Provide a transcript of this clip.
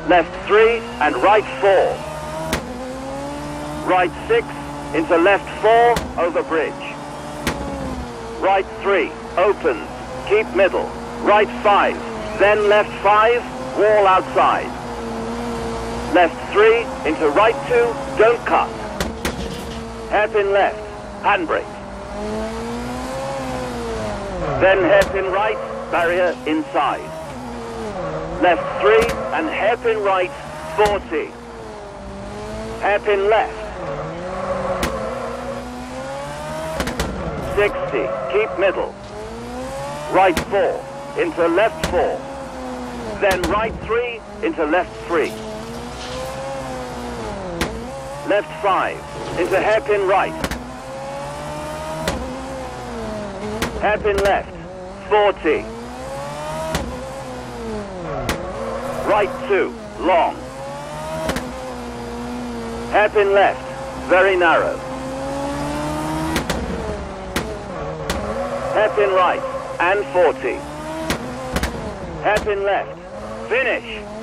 left 3 and right 4. Right 6 into left 4 over bridge. Right 3 opens, keep middle. Right 5, then left 5, wall outside. Left 3 into right 2, don't cut. Hairpin left, handbrake. Then hairpin right, barrier inside. Left 3 and hairpin right, 40. Hairpin left. 60, keep middle. Right 4, into left 4. Then right 3, into left 3. Left 5, into hairpin right. Hairpin left, 40. Right 2, long. Hairpin left, very narrow. Hairpin right, and 40. Hairpin left, finish.